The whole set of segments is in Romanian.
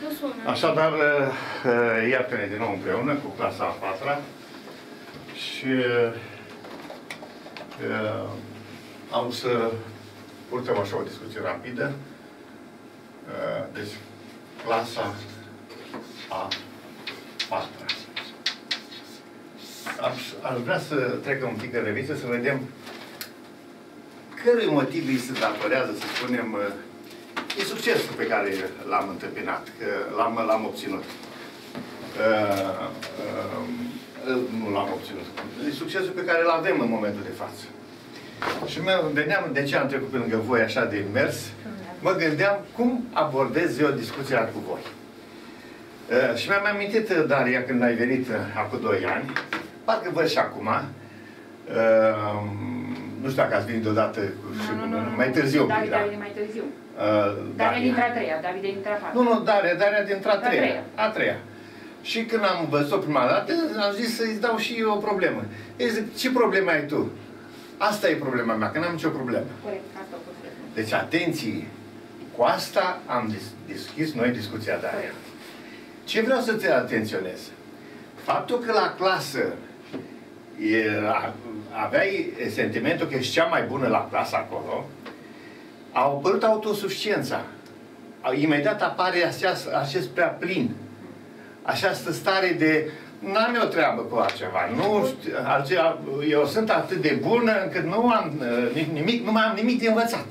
Așadar, iată-ne din nou împreună cu clasa a 4-a și am să purtăm așa o discuție rapidă. Deci, clasa a 4-a. Aș vrea să trecem un pic în revistă, să vedem cărui motiv îi se datorează, să spunem, e succesul pe care l-am întâmpinat, că l-am obținut. Nu l-am obținut. E succesul pe care îl avem în momentul de față. Și veneam, de ce am trecut pe lângă voi așa de mers, mă gândeam cum abordez eu discuția cu voi. Și mi-am amintit, Daria, când ai venit acum 2 ani, parcă văd și acum, nu știu dacă ați venit deodată mai târziu. David a venit mai târziu. Daria dintre a 3-a, David dintre a 4-a. Nu, Daria dintre a 3-a. A 3-a. Și când am văzut prima dată, am zis să-i dau și eu o problemă. Ei zic, ce problemă ai tu? Asta e problema mea, că n-am nicio problemă. Corect, asta a fost. Deci, atenție, cu asta am deschis noi discuția de aia. Ce vreau să te atenționez? Faptul că la clasă aveai sentimentul că ești cea mai bună la clasă acolo, a apărut autosuficiența. Imediat apare acest prea plin. Această stare de n-am eu treabă cu altceva. Nu știu, eu sunt atât de bună încât nu am nimic, nu mai am nimic de învățat.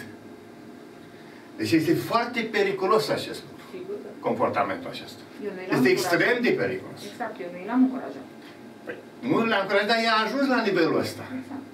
Deci este foarte periculos acest lucru. Sigur. Comportamentul acesta. Este extrem de periculos. Exact, eu nu l-am încurajat. Păi, nu l-am încurajat, dar ea a ajuns la nivelul ăsta. Exact.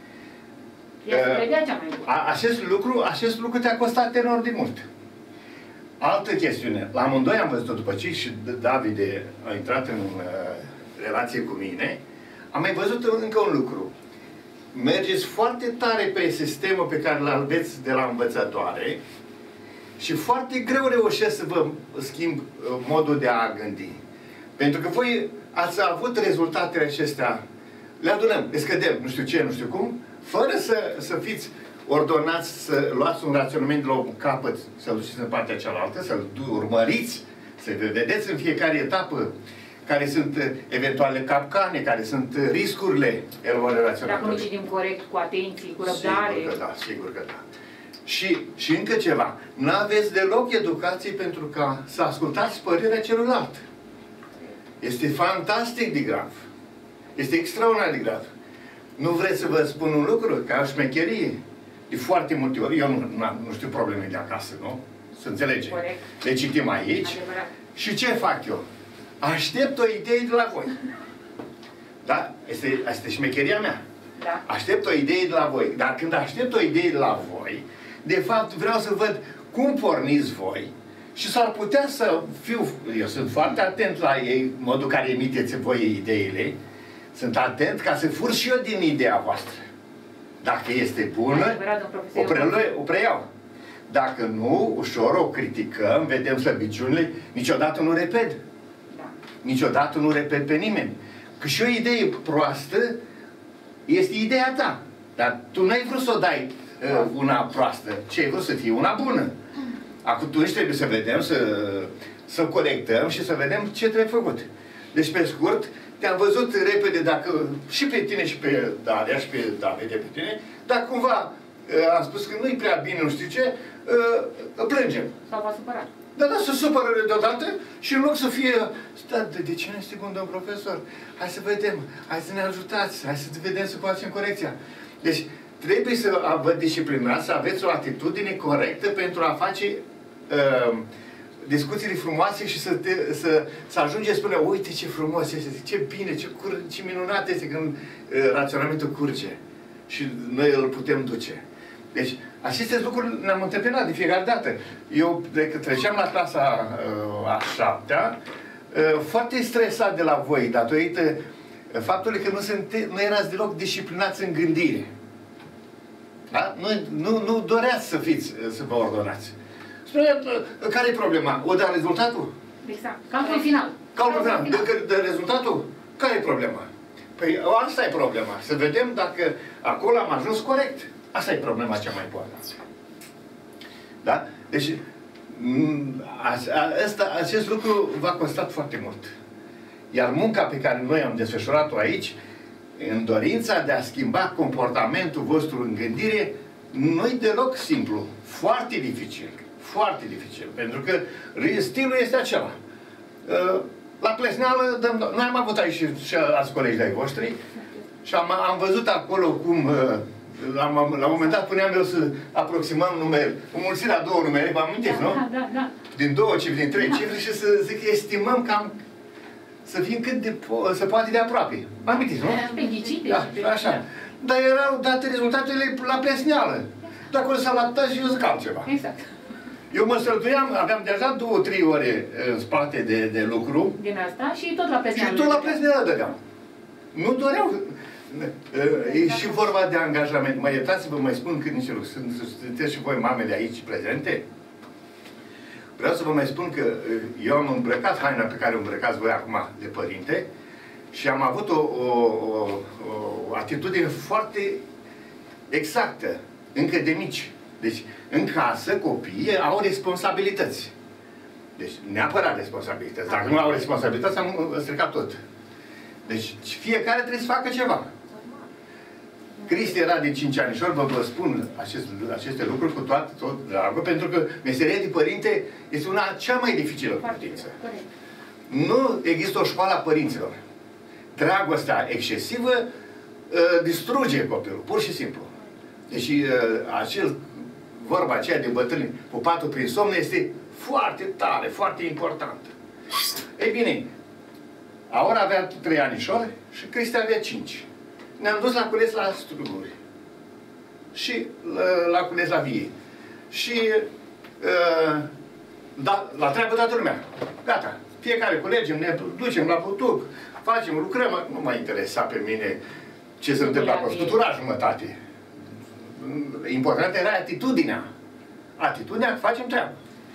Ea se credea cea mai bună. Acest lucru te-a costat enorm de mult. Altă chestiune. La amândoi am văzut-o după ce și David a intrat în relație cu mine, am mai văzut încă un lucru. Mergeți foarte tare pe sistemul pe care îl aveți de la învățătoare și foarte greu reușesc să vă schimb modul de a gândi. Pentru că voi ați avut rezultatele acestea, le adunăm, le scădem, nu știu ce, nu știu cum, fără să fiți ordonați să luați un raționament de la un capăt, să-l duceți în partea cealaltă, să-l urmăriți, să vedeți în fiecare etapă care sunt eventuale capcane, care sunt riscurile eluării raționale. Dacă nu citim corect, cu atenție, cu răbdare. Sigur că da, sigur că da. Și încă ceva. Nu aveți deloc educație pentru ca să ascultați părerea celuilalt. Este fantastic de grav. Este extraordinar de grav. Nu vreți să vă spun un lucru? Ca o șmecherie. De foarte multe ori, eu nu știu probleme de acasă, nu? Să înțelege. Corect. Le citim aici. Adevărat. Și ce fac eu? Aștept o idee de la voi. Da? Este șmecheria mea. Da. Aștept o idee de la voi. Dar când aștept o idee de la voi, de fapt vreau să văd cum porniți voi și s-ar putea să fiu... Eu sunt foarte atent la ei, modul în care emiteți voi ideile. Sunt atent ca să fur și eu din ideea voastră. Dacă este bună, o preiau. Dacă nu, ușor o criticăm, vedem slăbiciunile, niciodată nu repet. Da. Niciodată nu repet pe nimeni. Că și o idee proastă este ideea ta. Dar tu n-ai vrut să o dai una proastă, ci ai vrut să fie una bună. Acum tu trebuie să vedem, să corectăm și să vedem ce trebuie făcut. Deci, pe scurt, te-am văzut repede, dacă și pe tine și pe Daria și pe David pe tine, dar cumva am spus că nu-i prea bine, nu știu ce, plângem. Sau v-a supărat. Da, se supără deodată și în loc să fie, de ce nu este bun, domn profesor? Hai să vedem, hai să ne ajutați, hai să vedem să facem corecția. Deci, trebuie să vă disciplinați, să aveți o atitudine corectă pentru a face discuțiile frumoase și să ajungeți să spună, uite ce frumos este, ce bine, ce minunat este când raționamentul curge și noi îl putem duce. Deci, aceste lucruri ne-am întâmpinat de fiecare dată. Eu, de când treceam la clasa a 7-a, foarte stresat de la voi, datorită faptului că nu erați deloc disciplinați în gândire. Da? Nu doreați să vă ordonați. Spuneam, care e problema? O da rezultatul? Exact. Calcul final. Calcul final. De rezultatul? Care e problema? Păi asta e problema. Să vedem dacă acolo am ajuns corect. Asta e problema cea mai importantă. Da? Deci, Acest lucru v-a costat foarte mult. Iar munca pe care noi am desfășurat-o aici, în dorința de a schimba comportamentul vostru în gândire, nu-i deloc simplu. Foarte dificil. Foarte dificil. Pentru că stilul este acela. La Plesneală, noi am avut aici și alți colegi de-ai voștri și am văzut acolo cum, la un moment dat puneam eu să aproximăm numere, înmulțirea două numere, vă amintiți, nu? Da. Din două cifre, din trei cifre și să zic, estimăm cam, să fim cât de, se poate de aproape. Vă amintiți, nu? Da, așa. Dar erau date rezultatele la Plesneală. De acolo s-a laptat și eu zic altceva. Exact. Eu mă străduiam, aveam deja 2-3 ore în spate de lucru. Din asta și tot la Plesneală. Și tot la Plesneală dădeam. Nu doreau. E și vorba de angajament. Mă iertați să vă mai spun cât niște lucruri. Sunteți și voi mamele aici prezente. Vreau să vă mai spun că eu am îmbrăcat haina pe care o îmbrăcați voi acum de părinte și am avut o atitudine foarte exactă, încă de mici. Deci, în casă, copiii au responsabilități. Deci, neapărat responsabilități. Dacă nu au responsabilități, am stricat tot. Deci, fiecare trebuie să facă ceva. Cristi era de 5 anișori, vă spun aceste lucruri cu tot dragul, pentru că meseria de părinte este una cea mai dificilă putință. Nu există o școală a părinților. Dragostea excesivă distruge copilul, pur și simplu. Deci, vorba aceea de bătrâni cu patul prin somn este foarte tare, foarte importantă. Ei bine, Aura avea 3 anișori și Cristi avea 5. Ne-am dus la cules la struguri. Și la cules la vie. Și la treabă toată lumea. Gata. Fiecare culegem, ne ducem la butuc, facem, lucrăm. Nu m-a interesat pe mine ce se întâmplă acolo. Scutura jumătate. Important era atitudinea. Atitudinea că facem treabă.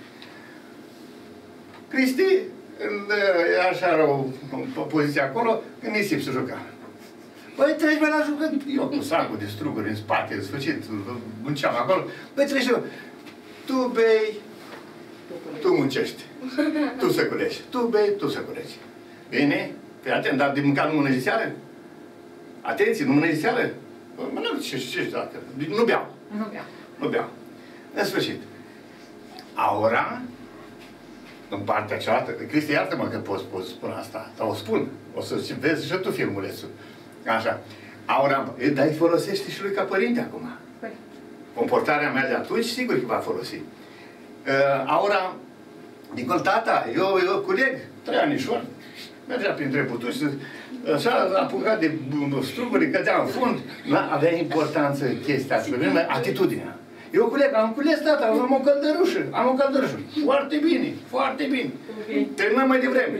Cristi, așa o poziție acolo, în nisip să juca. Băi, treci la jucat. Eu cu sacul de struguri în spate, în sfârșit, munceam acolo. Băi, treci eu. Tu bei, tu muncești. Tu să culegi. Tu bei, tu să culegi. Bine? Fii atent, dar de mâncat nu mănânci seară? Atenție, nu mănânci seară? Mănânc ce dacă. Nu beau. Nu beau. În sfârșit. Aura, în partea cealaltă, Cristi, iartă-mă că pot spune asta, dar o spun. O să vezi și tu filmulețul. Așa. Aura, dar îi folosește și lui ca părinte acum. Comportarea mea de atunci, sigur că va folosi. Aura, dincolo, tata, eu culeg 3 anișori, mergea printre putuși, așa, apucat de struguri, cădea în fund. Avea importanță chestia asta, atitudinea. Eu am cules, tata, am o căldărușă, Foarte bine, foarte bine. Terminăm mai devreme.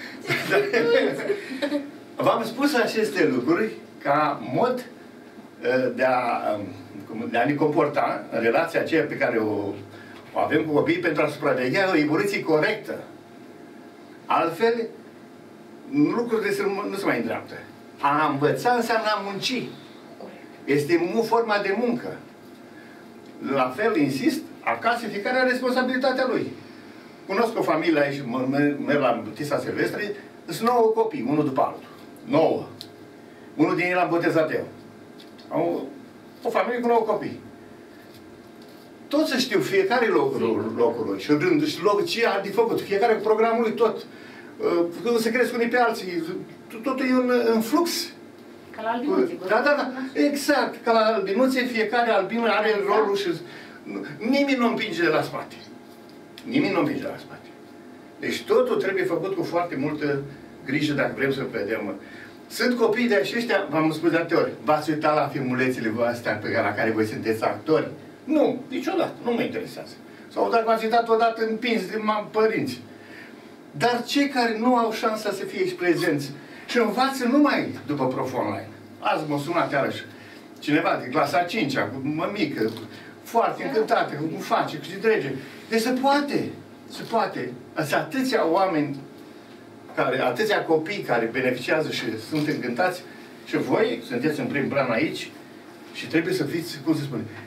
V-am spus aceste lucruri ca mod de a ne comporta în relația aceea pe care o avem cu copiii pentru a supraveghea o evoluție corectă. Altfel, lucrurile nu se mai îndreaptă. A învăța înseamnă a munci. Este forma de muncă. La fel, insist, acasă fiecare are responsabilitatea lui. Cunosc o familie aici, merg la Tisa Silvestre, sunt 9 copii, unul după altul. 9. Unul din ei l-am botezat eu. Am o familie cu 9 copii. Toți să știu, fiecare locul lui și rând, și locul ce a de făcut, fiecare cu programul lui, tot. Se cresc unii pe alții, totul e în flux. Ca la albinuțe. Da. Exact. Ca la albinuțe, fiecare albină are rolul și... Nimeni nu împinge de la spate. Nimeni nu împinge de la spate. Deci totul trebuie făcut cu foarte multă grijă dacă vrem să vedem. Sunt copii de aceștia, v-am spus de atâtea ori, v-ați uitat la filmulețele astea la care voi sunteți actori? Nu, niciodată, nu mă interesează. Sau dacă v-ați uitat odată împinși de părinți. Dar cei care nu au șansa să fie aici prezenți și învață numai după Prof Online. Azi m-a sunat iarăși cineva de clasa 5-a, cu mămică, foarte încântată, cum face, cu ce trece. Deci se poate, se poate. Sunt atâția oameni, atâția copii care beneficiază și sunt încântați și voi sunteți în prim plan aici și trebuie să fiți, cum se spune,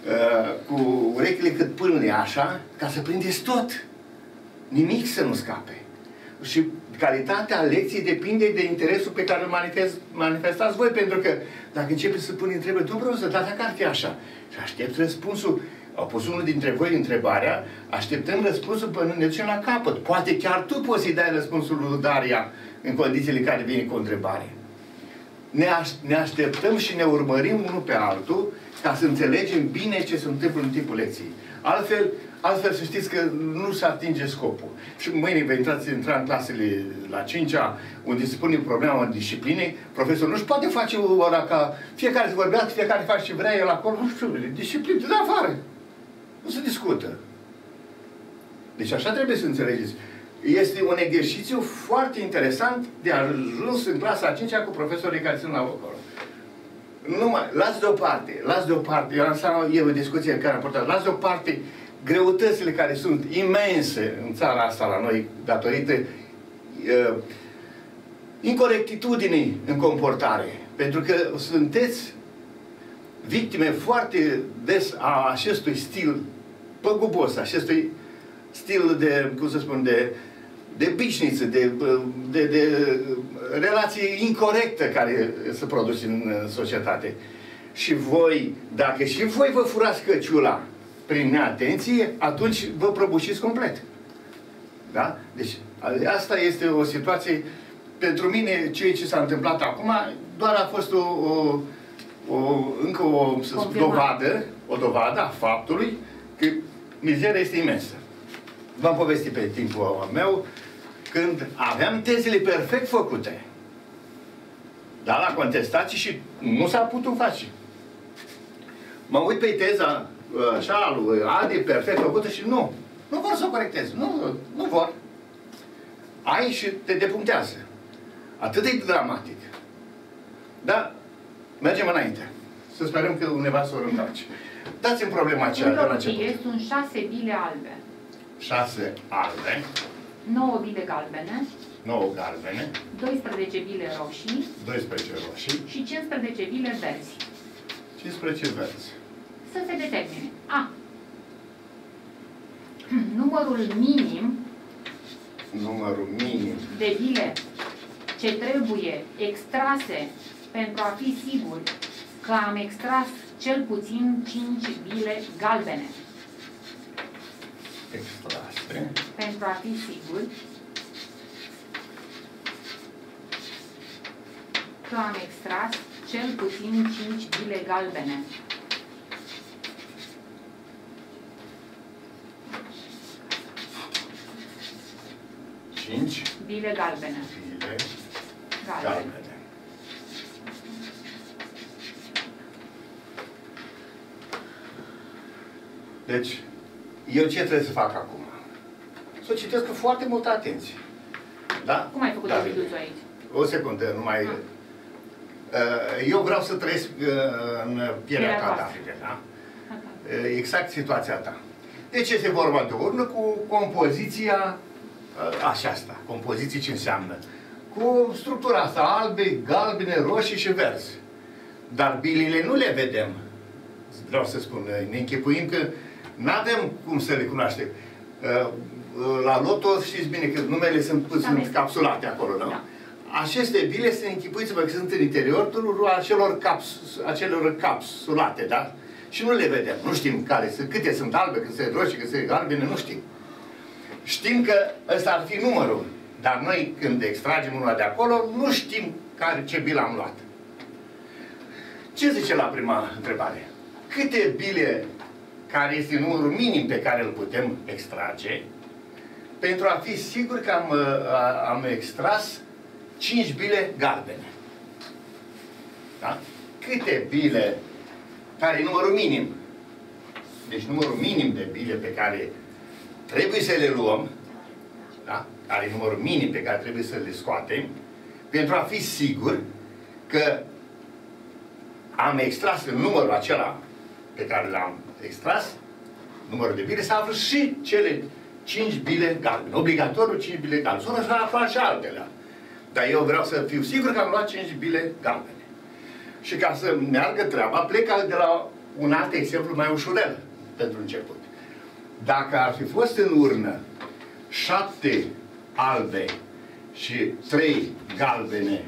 cu urechile cât pâlne așa, ca să prindeți tot. Nimic să nu scape. Și calitatea lecției depinde de interesul pe care îl manifestați voi, pentru că dacă începeți să puneți întrebări, domnule, dar dacă ar fi așa, și aștept răspunsul, au pus unul dintre voi întrebarea, așteptăm răspunsul până ne ducem la capăt. Poate chiar tu poți să-i dai răspunsul lui Daria în condițiile în care vine cu o întrebare. Ne așteptăm și ne urmărim unul pe altul ca să înțelegem bine ce se întâmplă în timpul lecției. Altfel să știți că nu se atinge scopul. Și mâine vă intra în clasele la 5-a, unde se pune problema în discipline, profesorul nu-și poate face ora ca fiecare să vorbească, fiecare face ce vrea el acolo, nu știu, discipline, de afară. Nu se discută. Deci așa trebuie să înțelegeți. Este un exercițiu foarte interesant de ajuns în clasa a 5-a cu profesorii care sunt la acolo. Lați deoparte, e o discuție care am portat, lați deoparte greutățile care sunt imense în țara asta la noi, datorită incorectitudinii în comportare. Pentru că sunteți victime foarte des a acestui stil păgubos, acestui stil de, cum să spun, de bișniță, de relație incorectă care se produce în societate. Și voi, dacă și voi vă furați căciula prin neatenție, atunci vă prăbușiți complet. Da? Deci, asta este o situație, pentru mine, ceea ce s-a întâmplat acum, doar a fost încă o dovadă a faptului că mizeria este imensă. V-am povestit pe timpul meu, când aveam tezele perfect făcute, dar la contestații și nu s-a putut face. Mă uit pe teza așa, lui Adi, perfect făcută și nu vor să o corectez. Nu vor. Ai și te depunctează. Atât de dramatic. Dar mergem înainte. Să sperăm că undeva să o întoarce. Dați-mi problema aceea de la început. Sunt 6 bile albe. 6 albe. 9 bile galbene. 9 galbene. 12 bile roșii. 12 roșii. Și 15 bile verzi. 15 verzi. Să se determine. A. Numărul minim de bile ce trebuie extrase pentru a fi sigur că am extras cel puțin 5 bile galbene. Extrase. Pentru a fi sigur că am extras cel puțin 5 bile galbene. Bile galbene. Bile galbene. Deci, eu ce trebuie să fac acum? Să o citesc cu foarte multă atenție. Da? Cum ai făcut David aici? O secundă, numai... Eu vreau să trăiesc în pielea ta, David, da? Exact situația ta. Deci este vorba de o urnă cu compoziția aceasta. Compoziții ce înseamnă? Cu structura asta, albe, galbene, roșii și verzi. Dar bilele nu le vedem. Vreau să spun, ne închipuim că nu avem cum să le cunoaștem. La loto știți bine că numele sunt capsulate acolo, nu? Da. Aceste bile se închipuiți-vă că sunt în interiorul acelor capsulate, da? Și nu le vedem. Nu știm câte sunt albe, câte sunt roșii, câte sunt galbene, nu știm. Știm că ăsta ar fi numărul. Dar noi, când extragem una de acolo, nu știm ce bilă am luat. Ce zice la prima întrebare? Câte bile, care este numărul minim pe care îl putem extrage, pentru a fi sigur că am extras 5 bile galbene. Da? Câte bile, care e numărul minim? Deci numărul minim de bile pe care trebuie să le luăm, da? Care e numărul minim pe care trebuie să le scoatem, pentru a fi sigur că am extras în numărul acela pe care l-am extras, numărul de bile, să află și cele 5 bile galbene. Obligatoriu 5 bile galbene. Sună să afla și altele. Dar eu vreau să fiu sigur că am luat 5 bile galbene. Și ca să meargă treaba, plec de la un alt exemplu mai ușurel pentru început. Dacă ar fi fost în urnă 7 albe și 3 galbene,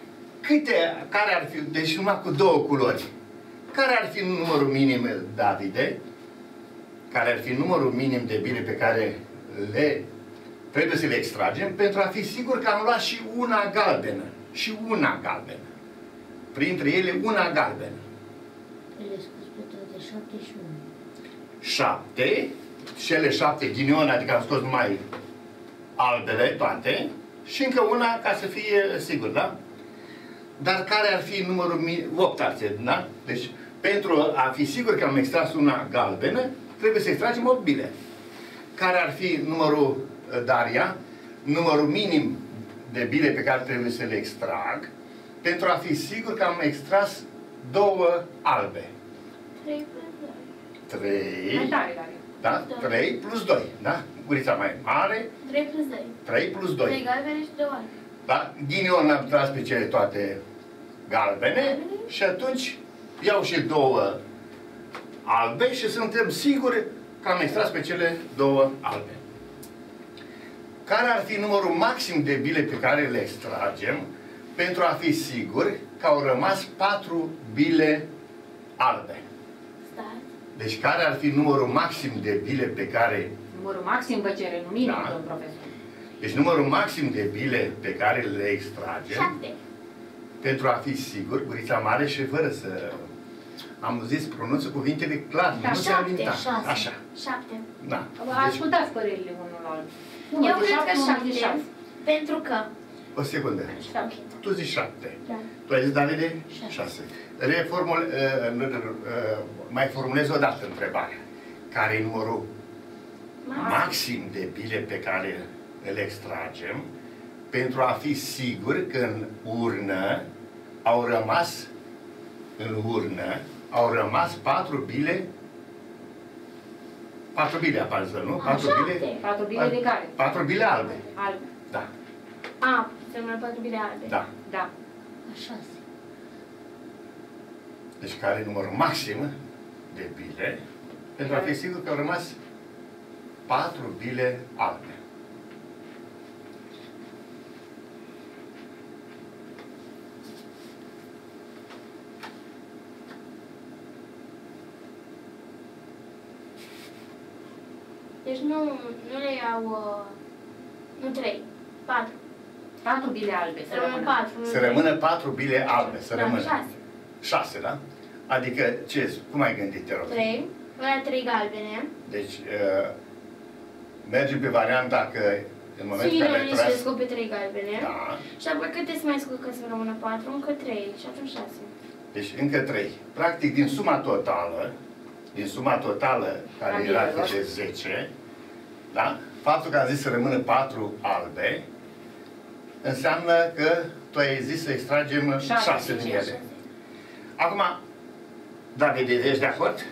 care ar fi, deci numai cu 2 culori, care ar fi numărul minim, Davide? Care ar fi numărul minim de bile pe care trebuie să le extragem pentru a fi sigur că am luat și una galbenă. Și una galbenă. Printre ele una galbenă. Le spus pe toate 7 și 1. 7, cele 7 ghinione, adică am scos numai albele toate, și încă una ca să fie sigur, da? Dar care ar fi numărul minim? 8 ar fi, da? Deci, pentru a fi sigur că am extras una galbenă, trebuie să extragem 8 bile. Care ar fi numărul, Daria, numărul minim de bile pe care trebuie să le extrag, pentru a fi sigur că am extras 2 albe? 3 plus 3. Mai tare, Daria. Da? 3 plus 2. Da? Gurița mai mare. 2. 3 plus 2. 3 plus 2. 3 galbene și 2 albe. Da? Ghinion am tras pe cele toate galbene și atunci iau și 2 albe și suntem siguri că am extras pe cele 2 albe. Care ar fi numărul maxim de bile pe care le extragem pentru a fi siguri că au rămas 4 bile albe? Stați. Deci care ar fi numărul maxim de bile pe care... Numărul maxim vă cere, nu minim, Da. domn profesor. Deci numărul maxim de bile pe care le extragem 7. pentru a fi sigur, gurița mare și fără să... Am zis, pronunță cuvintele clar, Da, nu se 7. aminta. 6. Așa. 7. Da. Ascultați părerile unul la altul. Unul Eu de cred că 7, unul de 7. 6. Pentru că... O secundă. Ok. Tu zici 7. Da. Tu ai zis, Davide? 6. 6. Mai formulez o dată întrebarea. Care e numărul maxim de bile pe care îl extragem pentru a fi sigur că în urnă au rămas 4 bile. 4 bile apară, nu? 4 bile. 4 bile de care? 4 bile albe. Albe. Da. A, se numără 4 bile albe. Da. Da. A 6. Deci care e numărul maxim de bile pentru a fi sigur că au rămas 4 bile albe. Deci nu le iau... nu 3. 4. 4 bile albe. Să rămână 4. Să rămână 4 bile albe, să Da, rămână. 6. 6, da? Adică, ce? Cum ai gândit, te rog? 3. Ăla 3 galbene. Deci, mergem pe varianta că în momentul în care Ține tras... și descoperi 3 galbene. Da. Și apoi câte se mai scot ca să rămână 4? Încă 3 și atunci 6. Deci încă 3. Practic, din suma totală, care era de 10, da? Faptul că am zis să rămână 4 albe, înseamnă că tu ai zis să extragem 6 din ele. Acum, David, ești de acord?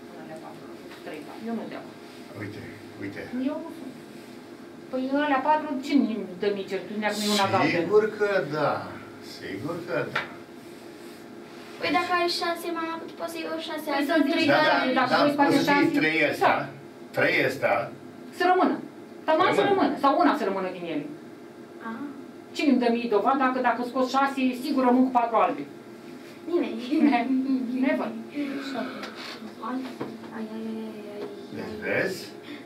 Eu nu de acord. Uite. Eu nu sunt. Păi ăla 4, cine îmi dă mie certitudinea cum e una galbenă? Sigur că da. Sigur că da. Păi dacă ai 6, mama, tu poți să iei o 6 Păi albe. sunt trei Da, galbene, da, dacă da, voi poți faceți să fie 6, 3 ăsta. 3 ăsta. să rămână. Sau mai să Rămână. rămână. Sau una să rămână din ele. Ah, Cine îmi dă mie dovadă dacă scot 6, sigur rămân cu 4 albe? nimeni. Never. Ai. Deci vezi?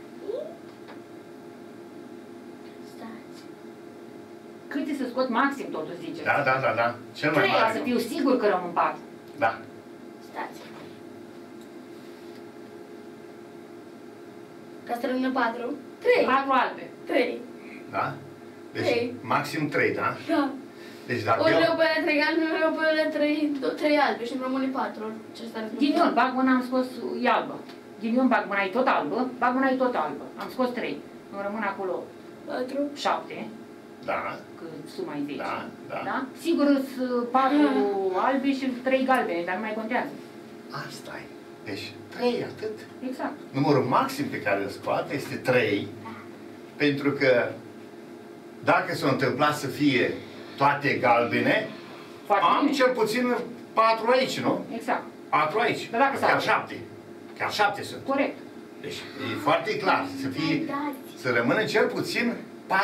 Stați. Câte să scot maxim, totuși ziceți? Da. Cel mai Trei, Ca mare. să fiu sigur că rămân 4. Da. Stați. Ca să rămână 4? 3. 4 albe. 3. Da? Deci Trei. maxim 3, da? Da. Deci dacă Ori eu... le-o pe alea 3 galbene, ori le-o pe alea 3 albe și îmi rămâne 4. Ce stare? Ghinion, bag mâna, am scos, e albă. Ghinion, bag mâna, e tot albă. Bag mâna, e tot albă. Am scos 3. Îmi rămân acolo 4. 7, Da. că suma e 10. Da. Da? Sigur sunt 4 albe și 3 galbene, dar nu mai contează. Asta e. Deci 3, atât. Exact. Numărul maxim pe care îl scoate este 3, pentru că dacă s-a întâmplat să fie toate galbene, Foarte am bine. cel puțin 4 aici, nu? Exact. 4 aici. Dar dacă Chiar s-au- 7. Chiar 7 sunt. Corect. Deci e foarte clar să rămână cel puțin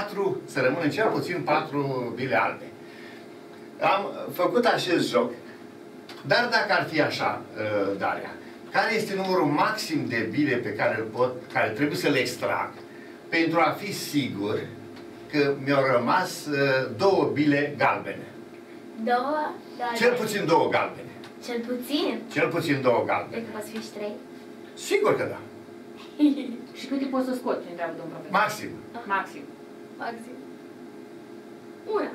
4 bile albe. Am făcut acest joc, dar dacă ar fi așa, Daria, care este numărul maxim de bile pe care trebuie să le extrag pentru a fi sigur că mi-au rămas 2 bile galbene? 2 galbene. Cel puțin 2 galbene. Cel puțin? Cel puțin 2 galbene. Cred că poți fi și 3. Sigur că da. Și câte poți să scoți, întreabă domnul profesor? Maxim. Maxim. Maxim. Una.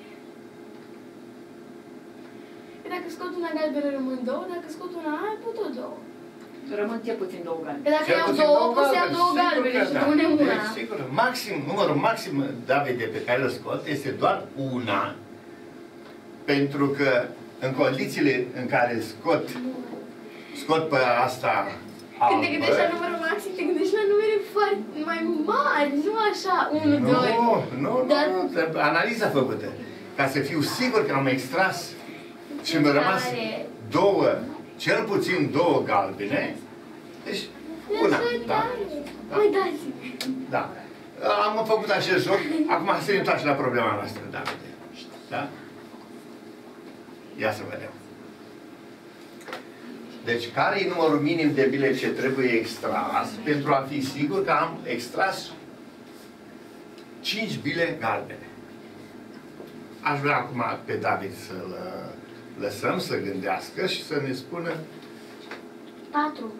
Dacă scot una galbenă, rămân 2. Dacă scot una albă, tot 2. Rămân cel puțin 2 galbene. Că dacă Cel iau puțin 2, pot să iau 2 sigur galbene că și da. rămâne una. Deci, sigur, numărul maxim, Davide, pe care îl scot, este doar una, pentru că în condițiile în care scot pe asta Când te albă, gândești la numărul maxim, te gândești la numere foarte mai mari, nu așa, 1, 2. Nu, Dar- analiza făcută. Ca să fiu sigur că am extras și mi-au rămas Tare. 2, cel puțin 2 galbene, deci una, da? Mai dați. Da. Am făcut acest joc, acum să ne întoarcem la problema noastră, Davide. Da? Ia să vedem. Deci, care e numărul minim de bile ce trebuie extras pentru a fi sigur că am extras 5 bile galbene? Aș vrea acum pe David să-l lăsăm să gândească și să ne spună 4.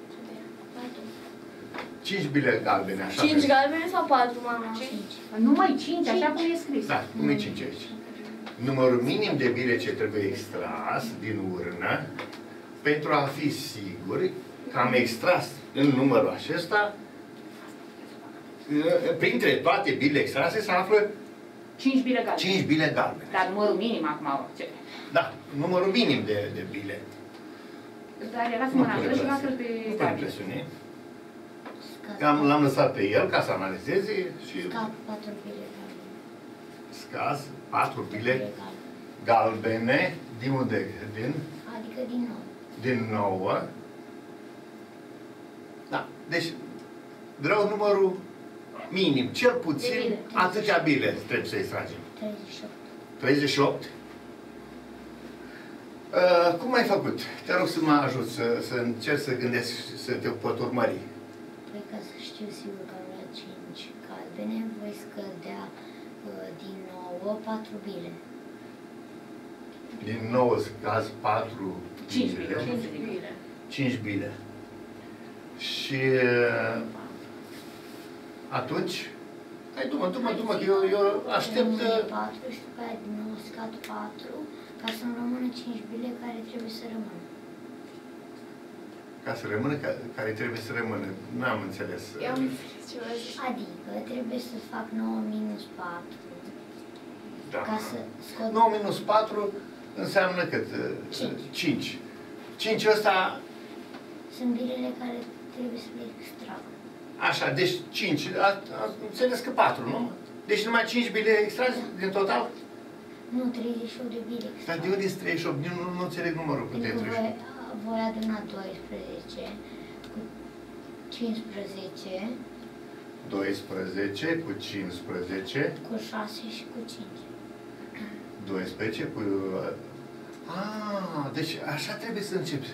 5 bile galbene, așa. 5 galbene sau 4, mama? 5. Numai 5, așa cum e scris. Da, cum e 5 aici. Numărul minim de bile ce trebuie extras din urnă pentru a fi siguri că am extras în numărul acesta, printre toate bilele extrase se află 5 bile galbene. 5 bile galbene. Dar numărul minim acum, ce? Da, numărul minim de bile. Dar lasă-mă înapoi și lasă-l pe Nu pune David. presiune. L-am lăsat pe el ca să analizeze și Scap 4 bile galbene. scaz 4 bile galbene. Din unde? Adică din nou. Din 9. Da. Deci vreau numărul minim. Cel puțin bile. atâtea bile trebuie să extragem. 38. 38. Cum ai făcut? Te rog să mă ajut să încerc să gândesc și să te pot urmări. Păi ca să știu sigur că am luat 5 galbene, voi scădea din 9 4 bile. Din 9 scaz 4 5 bile. bile. 5 bile. Și atunci, hai du-mă, că eu aștept... Rămâne 4 și după aia din nou scad 4 ca să-mi rămână 5 bile care trebuie să rămână. Ca să rămână, care trebuie să rămână. Nu am înțeles. Eu am înțeles ce v-a zis. Adică trebuie să fac 9 minus 4 Da. ca să scot 9 minus 4 înseamnă cât? 5. 5 ăsta, sunt bilele care trebuie să le extrag. așa, deci 5. Am înțeles că 4, nu? Deci numai 5 bile extragi din total? Nu, 38 de bile Dar extrag. de unde este 38? Nu înțeleg numărul cu Pentru că 38. voi aduna 12 cu 15, 12 cu 15, cu 6 și cu 5. 12 cu... Deci așa trebuie să începi.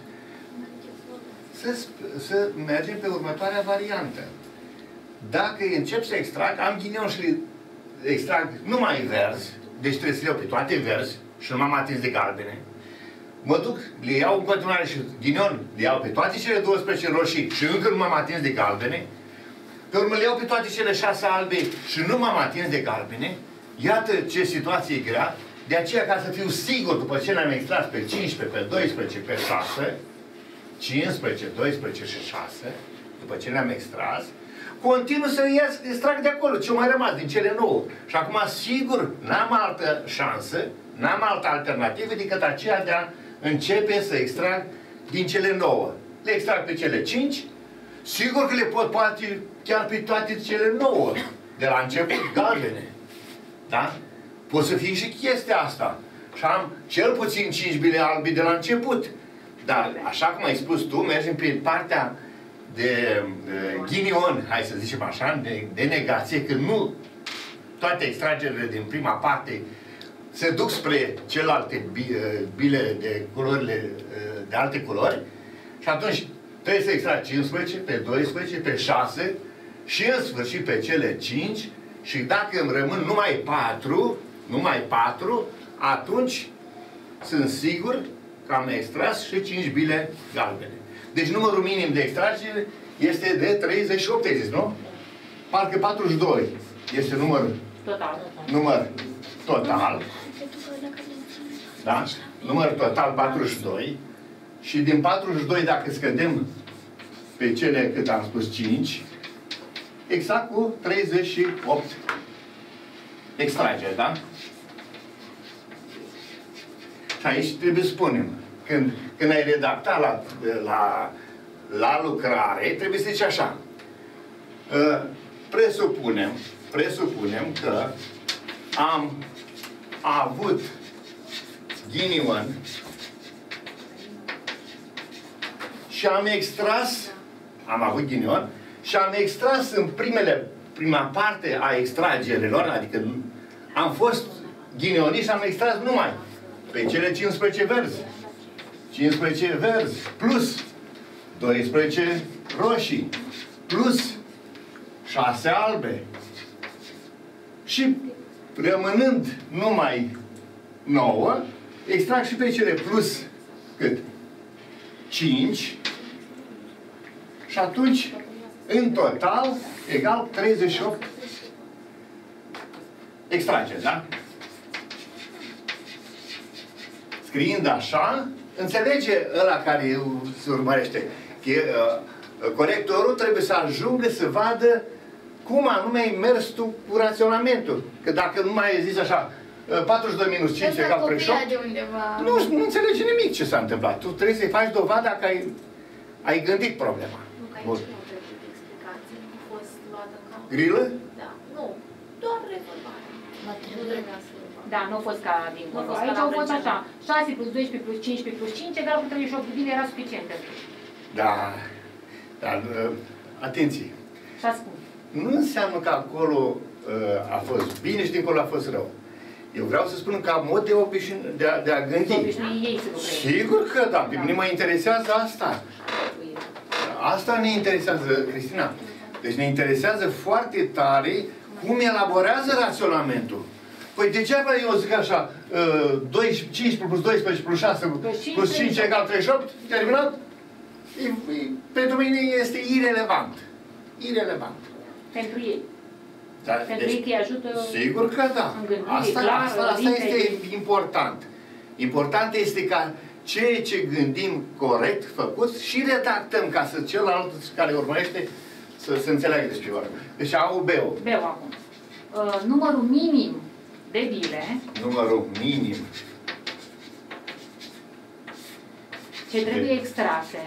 Să mergem pe următoarea variantă. Dacă încep să extrag, am ghinion și extrag numai verzi, deci trebuie să le iau pe toate verzi și nu m-am atins de galbene. Mă duc, le iau în continuare și ghinion, le iau pe toate cele 12 roșii și încă nu m-am atins de galbene. Pe urmă le iau pe toate cele 6 albe și nu m-am atins de galbene. Iată ce situație e grea. De aceea, ca să fiu sigur, după ce le-am extras pe 15, pe 12, pe 6, 15, 12 și 6, după ce le-am extras, continuu să extrag de acolo ce mai rămas din cele 9. Și acum, sigur, n-am altă șansă, n-am altă alternativă decât aceea de a începe să extrag din cele 9. Le extrag pe cele 5, sigur că le pot poate chiar pe toate cele 9, de la început galbene. Da? Pot să fie și chestia asta. Și am cel puțin 5 bile albi de la început. Dar, așa cum ai spus tu, mergem pe partea de ghinion, hai să zicem așa, de negație, că nu toate extragerile din prima parte se duc spre celelalte bile de culorile de alte culori și atunci trebuie să extragi 15, pe 12, pe 6 și în sfârșit pe cele 5 și dacă îmi rămân numai 4, atunci sunt sigur că am extras și 5 bile galbene. Deci numărul minim de extragere este de 38, ai zis, nu? Parcă 42 este număr total. Da? Număr total 42. Și din 42, dacă scădem pe cele cât am spus 5, exact cu 38 extrageri, da? Și aici trebuie să spunem, când ai redactat la lucrare, trebuie să zici așa. Presupunem că am avut ghinion și am avut ghinion și am extras în prima parte a extragerilor, adică am fost ghinionist și am extras numai pe cele 15 verzi. 15 verzi plus 12 roșii plus 6 albe și rămânând numai 9, extrag și pe cele plus cât? 5 și atunci în total egal 38 extrageri, da? Scriind așa, înțelege ăla care se urmărește. Corectorul trebuie să ajungă să vadă cum anume ai mers tu cu raționamentul. Că dacă nu mai ai zis așa, 42 minus 5 egal 38, nu înțelege nimic ce s-a întâmplat. Tu trebuie să-i faci dovada că ai gândit problema. Nu aici nu trebuie de explicație. A fost luată în calcul. Grilă? Da. Nu. Doar rezolvare. Nu trebuia să Da, nu a fost ca din contul. Aici au fost așa, 6 plus 12 plus 15 plus 5 egal cu 38 de bine, era suficient. Da. Dar, atenție. Și spun. Nu înseamnă că acolo a fost bine și dincolo a fost rău. Eu vreau să spun că mod de a gândi. Sigur că da, pe mine mă interesează asta. Asta ne interesează, Cristina. Deci ne interesează foarte tare cum elaborează raționamentul. Păi degeaba eu zic așa, 15 plus 12 plus 6 plus 5 egal 38, terminat? Pentru mine este irelevant. Irelevant. Pentru ei. Da, pentru ei că îi ajută. Sigur că da. Asta este important. Important este ca ceea ce gândim corect, făcut și redactăm ca să celălalt care urmărește să se înțeleagă despre vorba. Deci A-ul, B-ul. B-ul acum. Numărul minim de bile. Numărul minim. Ce trebuie extrase.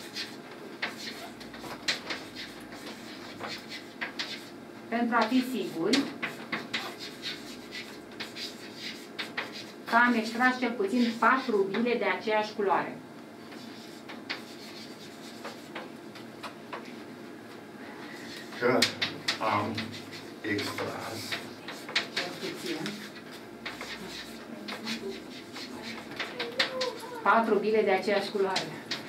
Pentru a fi siguri că am extras cel puțin 4 bile de aceeași culoare. Că am extras cel puțin 4 bile de aceeași culoare.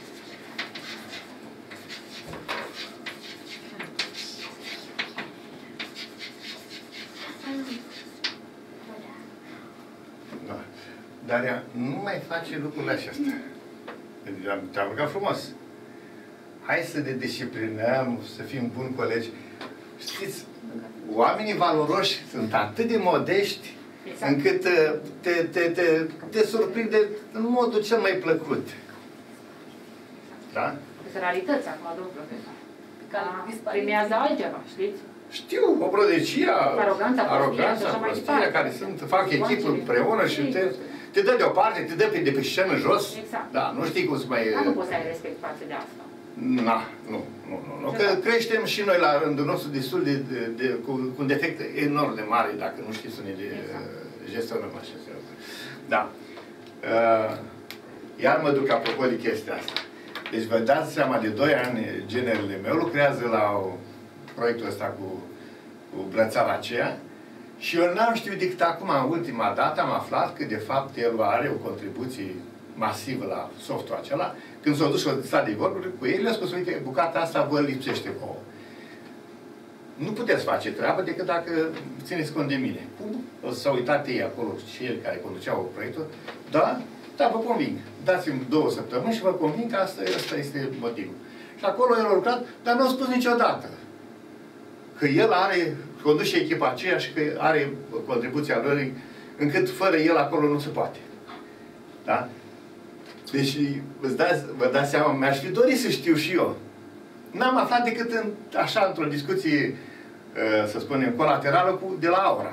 Da. Dar nu mai face lucrurile acestea. Te-am rugat frumos. Hai să ne disciplinăm, să fim buni colegi. Știți, oamenii valoroși sunt atât de modești, exact, încât te surprinde în modul cel mai plăcut. Da? Sunt realități acum, domnul profesor. Primează altceva, știți? Știu, o prodecie, aroganța, prostia, care fac echipă împreună și te dă deoparte, te dă de pe scenă jos. Exact. Da, nu știi cum să mai... Dar nu poți să ai respect față de asta. Nu. Că creștem și noi la rândul nostru destul cu un defect enorm de mare, dacă nu știi să ne gestionăm așa. Da. Iar mă duc apropo de chestia asta. Deci vă dați seama, de 2 ani, generele meu lucrează la proiectul ăsta cu brățara aceea și eu n-am știut decât acum, în ultima dată, am aflat că, de fapt, el are o contribuție masivă la softul acela. Când s-au dus și au stat de vorbă cu el, le-a spus, uite, bucata asta vă lipsește vouă. Nu puteți face treabă decât dacă țineți cont de mine. Cum? S-au uitat ei acolo, cei care conduceau proiectul. Da, vă conving. Dați-mi 2 săptămâni și vă conving că asta este motivul. Și acolo el a lucrat, dar nu a spus niciodată că el conduce echipa aceea și că are contribuția lor, încât fără el acolo nu se poate. Da? Deci, vă dați seama, mi-aș fi dorit să știu și eu. N-am aflat decât așa, într-o discuție, să spunem, colaterală de la Aura.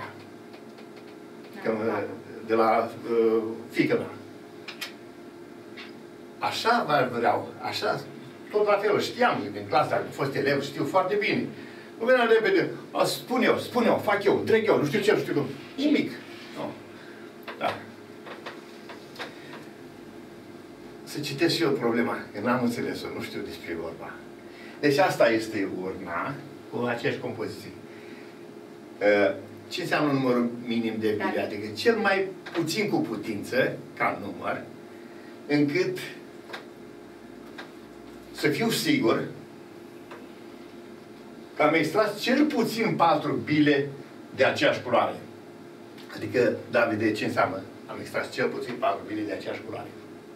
De la fiică mea. Așa vreau, așa, tot la fel, știam, din clasa, am fost elev, știu foarte bine. Nu venea repede, spun eu, fac eu, trec eu, nu știu ce, nu știu cum. Nimic. No. Da. Să citesc și eu problema, că n-am înțeles-o, nu știu despre vorba. Deci asta este urna cu aceeași compoziție. Ce înseamnă numărul minim de bile? Adică cel mai puțin cu putință, ca număr, încât să fiu sigur că am extras cel puțin 4 bile de aceeași culoare. Adică, Davide, ce înseamnă? Am extras cel puțin 4 bile de aceeași culoare.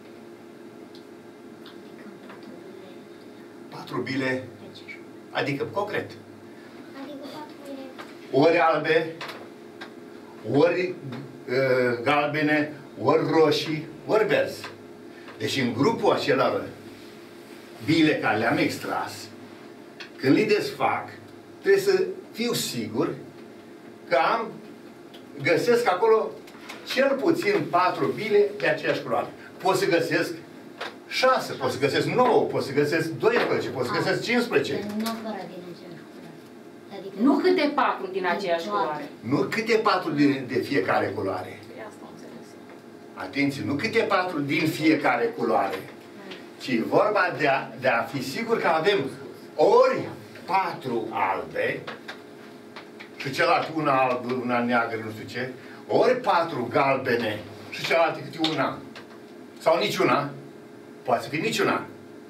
4 bile, adică concret. Adică 4 bile. Ori albe, ori galbene, ori roșii, ori verzi. Deci în grupul acela bile care le-am extras, când le desfac, trebuie să fiu sigur că găsesc acolo cel puțin 4 bile de aceeași culoare. Pot să găsesc 6, pot să găsesc 9, pot să găsesc 12, pot să găsesc 15. Nu fără din aceeași culoare. Adică Nu câte 4 din aceeași culoare. Nu câte 4 de fiecare culoare. Atenție, nu câte 4 din fiecare culoare. Ci vorba de a fi sigur că avem ori 4 albe și celălalt una albă, una neagră, nu știu ce, ori 4 galbene și celălalt câte una. Sau niciuna. Poate să fie niciuna.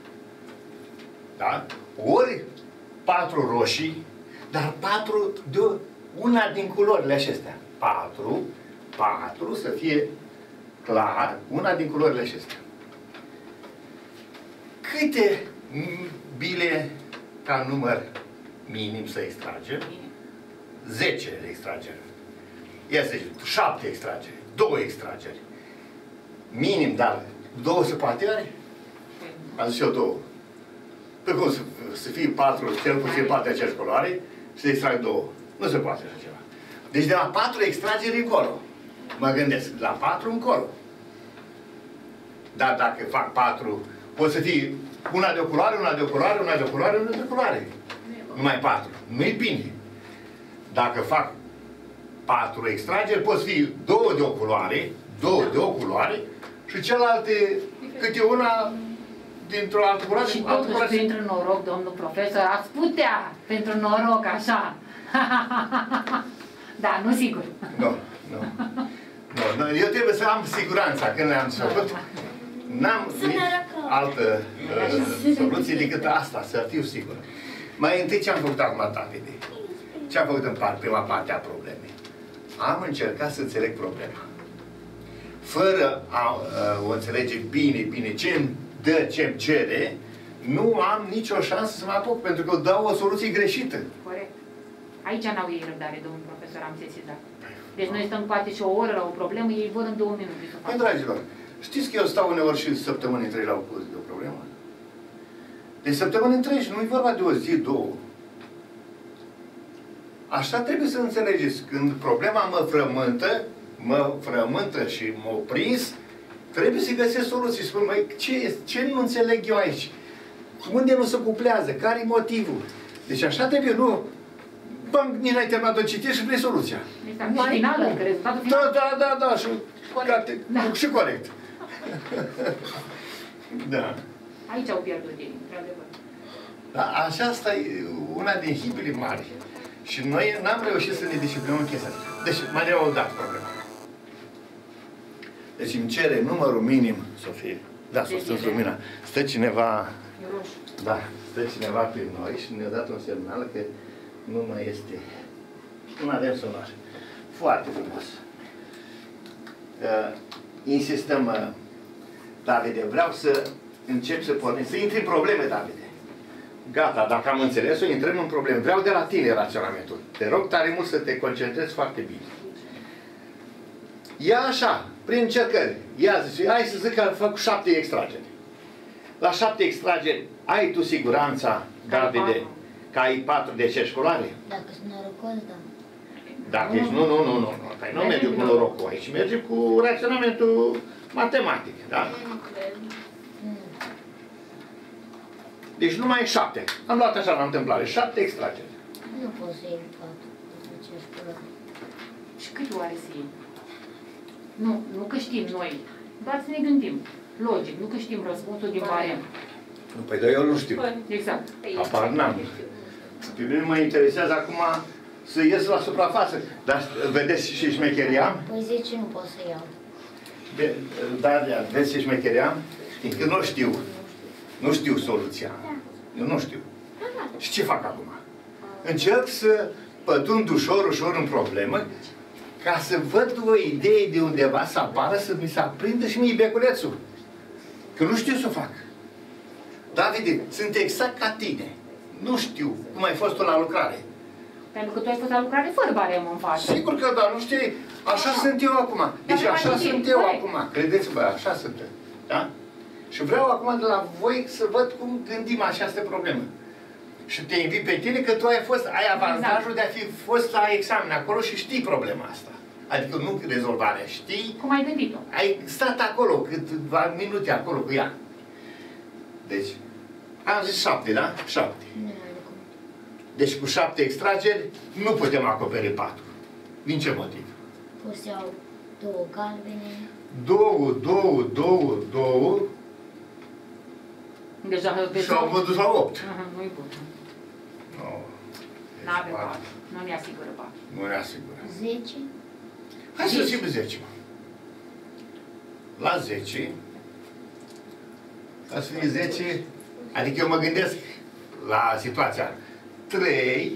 Da? Ori 4 roșii, dar 4 de una din culorile acestea. 4 să fie clar, una din culorile acestea. Câte bile ca număr minim să extragem? 10 le extragem. Ia să zic, 7 extrageri, 2 extrageri. Minim, dar 2 se poate are? Am zis eu 2. Pe cum să fie 4, cel puțin 4 de aceeași culoare și să extrag 2. Nu se poate așa ceva. Deci de la 4 extrageri încolo. Mă gândesc, la 4 încolo. Dar dacă fac 4, pot să fie una de o culoare, una de o culoare, una de o culoare, una de o culoare. Numai 4. Nu-i bine. Dacă fac 4 extrageri, pot fi 2 de o culoare, 2 de o culoare și celelalte câte una dintr-o altă culoare. Și totuși, pentru noroc, domnul profesor, ați putea, pentru noroc, așa. Da, nu sigur. Nu. Eu trebuie să am siguranța când le-am făcut. N-am altă soluție decât asta, să fiu sigur. Mai întâi ce am făcut acum, Davide? Ce am făcut în prima parte a problemei? Am încercat să înțeleg problema. Fără a o înțelege bine ce-mi dă, ce-mi cere, nu am nicio șansă să mă apuc, pentru că dau o soluție greșită. Corect. Aici n-au ei răbdare, domnul profesor, am sesizat. Deci noi stăm poate și o oră la o problemă, ei vor în 2 minute să facă. Păi, dragilor, știți că eu stau uneori și săptămâni întregi la o problemă? De săptămâni întregi, nu e vorba de o zi, 2. Așa trebuie să înțelegeți. Când problema mă frământă și mă prins, trebuie să găsesc soluții. Spun, măi, ce nu înțeleg eu aici? Unde nu se cuplează? Care-i motivul? Deci așa trebuie, nu... Bang, nici n-ai terminat de citit și vrei soluția. Exact. Și finală, că rezultatul final. Da, și corect. Și corect. Da. Aici au pierdut ei, într-adevăr. Dar aceasta e una din hibile mari. Și noi n-am reușit să ne disciplinăm în chestia asta. Deci, mai ne-au dat problema. Deci îmi cere numărul minim, Sofie. Da, s-a stâns lumina. Stă cineva... E roșu. Da, stă cineva prin noi și ne-a dat un semnal că nu mai este... Nu avem sonar. Foarte frumos. Insistăm, Davide, vreau să încep să pornim, să intri în probleme, Davide. Gata, dacă am înțeles-o, intrăm în probleme. Vreau de la tine raționamentul. Te rog tare mult să te concentrezi foarte bine. Ia așa, prin încercări. Ia zi, hai să zic că fac 7 extrageri. La 7 extrageri, ai tu siguranța, Davide, că ai 4 de școlare? Dacă sunt norocos, da. Dacă ești, nu. Păi nu mergem cu norocul aici, mergem cu raționamentul matematic, da? Nu cred. Deci numai 7. Am luat așa la întâmplare, 7 extrageri. Nu pot să iei 4 de școlare. Și cât oare să iei? Nu că știm noi, dar să ne gândim. Logic, nu că știm răspunsul din barem. Păi, dar eu nu știu. Exact. Apar n-am. Pe mine mă interesează acum să ies la suprafață. Dar vedeți și șmecheria? Păi 10 nu pot să iau. Dar vezi ce șmecheria? Fiindcă nu știu. Nu știu soluția. Eu nu știu. Și ce fac acum? Încerc să pătrund ușor în problemă ca să văd o idee de undeva să apară, să mi se aprindă și mie beculețul. Că nu știu să o fac. Davide, sunt exact ca tine. Nu știu cum ai fost tu la lucrare. Pentru că tu ai fost la lucrare fără barem în față. Sigur că da, nu știi, așa sunt eu acum. Deci așa sunt eu acum. Credeți-vă, așa sunt eu. Da? Și vreau acum de la voi să văd cum gândim această problemă. Și te invit pe tine că tu ai avantajul de a fi fost la examen acolo și știi problema asta. Adică nu rezolvarea, știi? Cum ai gândit-o? Ai stat acolo câteva minute acolo cu ea. Deci, am zis 7, da? 7. Deci cu 7 extrageri nu putem acoperi 4. Din ce motiv? Pot să iau 2 galbene. 2. Deja Și au văzut la 8. Nu-i bun. Nu N-avem 4. Nu ne asigură 4. Nu ne asigură. 10. Hai să zicem 10. La 10, ca să fie 10, adică eu mă gândesc la situația 3.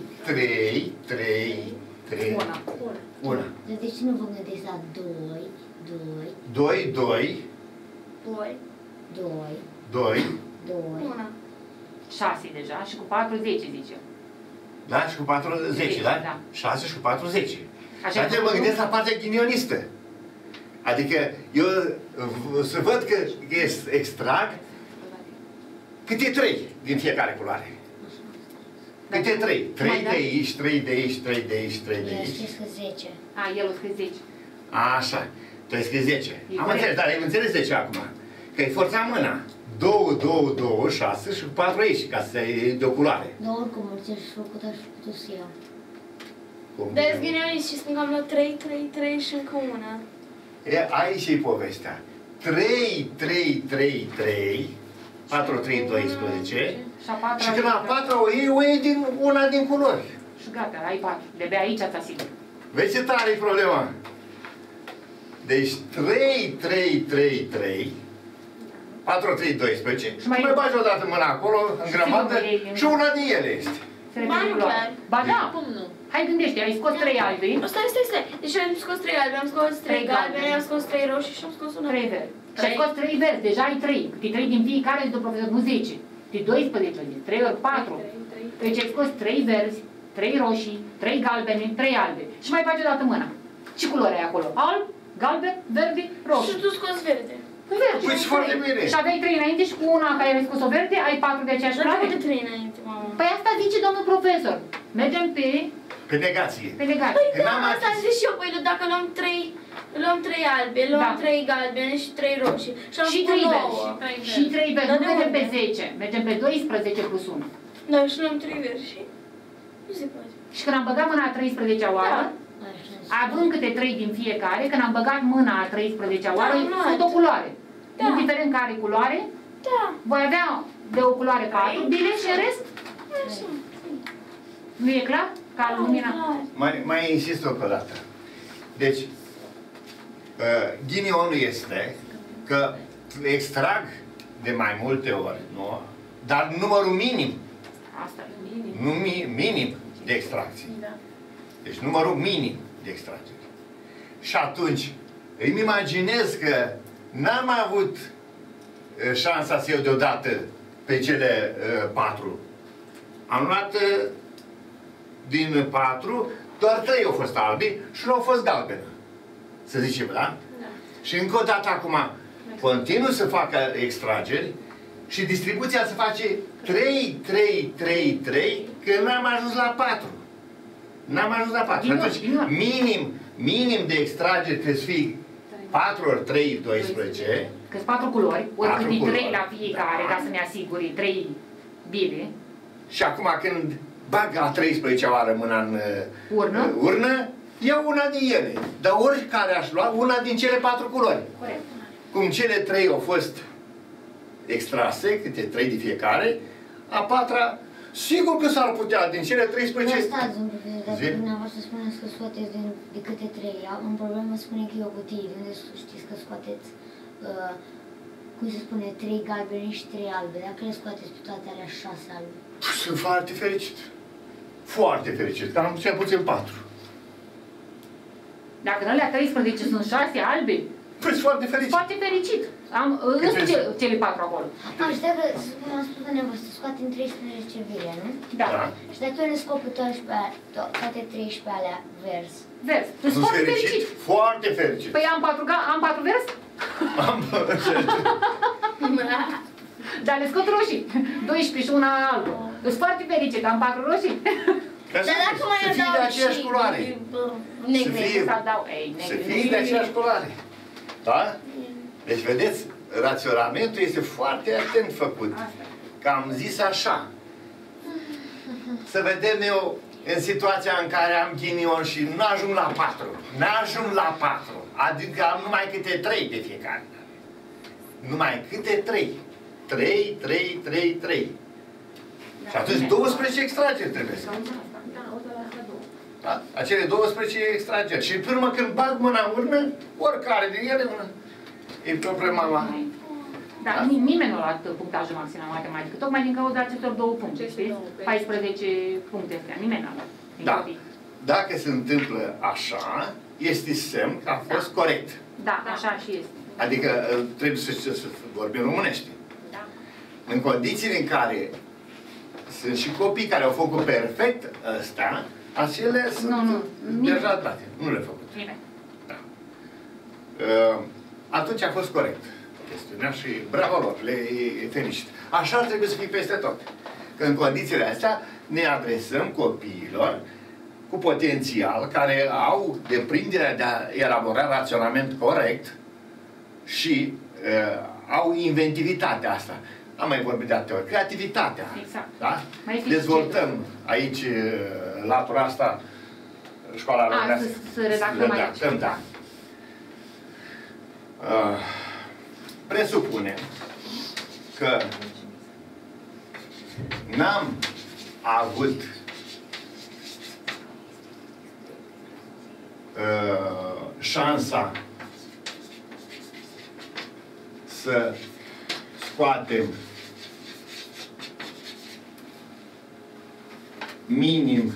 Una. Dar de ce nu vă gândiți la 2? 1. 6 deja și cu 4, 10 zice. Da? Și cu 4, 10, da? Da. 6 și cu 4, 10. Așa Dar mă gândesc la partea ghinionistă. Adică eu să văd că extrag câte 3 din fiecare culoare. Câte 3? 3 de aici, 3 de aici, 3 de aici, 3 de aici. Eu că 10. El o scrie 10. Așa. Tu ai scris 10. Am înțeles, dar ai înțeles de ce acum? Că ai forțat mâna. 2, 6 și 4 aici, ca să ai de o culoare. Dar oricum, orice aș făcut, aș putut să iau. Deci ghinionist și spun că am luat 3 și încă una. Aici e povestea. 3, 4, 3, 12. Și când la 4 o iei din una din culori. Și gata, ai 4. De-abia aici ți asigur. Vezi ce tare e problema? Deci 3, 4, 3, 12. Și mai bagi o dată mâna acolo, în grămadă, și una din ele este. Ba nu clar. Ba da. Cum nu? Hai gândește, ai scos 3 albi. Stai. Deci am scos 3 albi, am scos 3 galbene, am scos 3 roșii și am scos una. 3 verzi. Și ai scos 3 verzi, deja ai 3. Câte 3 din fiecare, zice profesor, nu 10. De 12, 3 ori 4. Deci ai scos 3 verzi, 3 roșii, 3 galbene, 3 albe. Și mai faci o dată mâna. Ce culoare ai acolo? Alb, galben, verde, roșu. Și tu scos verde. Verde. Păi și foarte bine. Și aveai 3 înainte și cu una care ai scos-o verde, ai 4 de aceeași Dar culoare. nu de 3 înainte, mama. Păi asta zice domnul profesor. Mergem pe negație. negație. Păi da, asta am zis și eu. Păi dacă luăm 3 albe, luăm 3 galbene și 3 roșii. Și 3 verzi. Și 3 verzi. Nu mergem pe 10. Mergem pe 12 plus 1. Da, și luăm 3 verzi și... Nu se poate. Și când am băgat mâna a 13-a oară, având câte 3 din fiecare, când am băgat mâna a 13-a oară, sunt o culoare. Da. Indiferent care culoare, Da. voi avea de o culoare 4 bile și în rest, Așa. nu e clar? Ca lumina. Mai insist o dată. Deci, ghinionul este că extrag de mai multe ori, nu? Dar numărul minim, Asta e. nu minim de extracții. Da. Deci numărul minim de extragere. Și atunci îmi imaginez că n-am avut șansa să iau deodată pe cele 4. Am luat din 4, doar 3 au fost albi și 1 au fost galbenă. Să zicem, da? Da. Și încă o dată acum continuu să facă extrageri și distribuția se face 3, 3, 3, 3, că n-am ajuns la 4. N-am ajuns la 4. Atunci, minim de extrageri trebuie să fie 4 ori 3, 12. Că sunt 4 culori, ori 4 câte 3 culori. la fiecare, Da. ca să ne asiguri 3 bile. Și acum când bag la 13-a oară mâna în Urnă. iau una din ele. Dar oricare aș lua, una din cele 4 culori. Corect. Cum cele 3 au fost extrase, câte 3 de fiecare, a 4-a, sigur că s-ar putea, din cele 13... Dar stați un pic, dacă Zi. dumneavoastră spuneți că scoateți de câte 3, în problemă spune că e o cutie, de unde știți că scoateți, cum se spune, 3 galbene și 3 albe, dacă le scoateți pe toate alea 6 albe. Sunt foarte fericit. Foarte fericit, că am cel puțin 4. Dacă în alea 13 sunt 6 albe, Păi sunt foarte fericit. foarte fericit. Am cele 4 acolo. Și dacă, cum am spus dumneavoastră, scoatem 13 bile, nu? Da. Da. Și dacă eu le scot pe toate 13 alea vers, Vers. Sunt Sunt foarte fericit, fericit. foarte fericit. Păi am 4 vers, Am dar le scot roșii. 12 și una albă. Sunt foarte fericit, am 4 roșii. Dar dacă mai să fie de adaug aceeași și culoare. negre. Să fie- Să dau, ei, Să negre. fie de aceeași culoare. Da? Deci, vedeți, raționamentul este foarte atent făcut. Asta. Că am zis așa. Să vedem eu în situația în care am ghinion și nu ajung la 4. N-ajung la 4. Adică am numai câte 3 de fiecare. Numai câte 3. 3, 3, 3, 3. Și atunci 12 extrageri trebuie să. Da? Acele 12 extrageri. Și până când bag mâna în urnă, oricare din ele, e problema la... Da, nimeni nu a luat punctajul maxim la matematică, tocmai din cauza acestor 2 puncte, știți? 14 puncte astea, nimeni n-a luat. din Da. copii. Dacă se întâmplă așa, este semn că a fost corect. Da, așa și este. Adică trebuie să vorbim românește. Da. În condițiile în care sunt și copii care au făcut perfect ăsta, acele sunt deja date. Nu le-au făcut. Nimeni. Da. Atunci a fost corect chestiunea și bravo lor, le felicit. Așa ar trebui să fie peste tot. Că în condițiile astea ne adresăm copiilor cu potențial, care au deprinderea de a elabora raționament corect și au inventivitatea asta. Am mai vorbit de atâtea ori. Creativitatea. Exact. Da? Mai Dezvoltăm aici latura asta, școala românească. Să redactăm aici. Da. Presupunem că n-am avut șansa să scoatem minim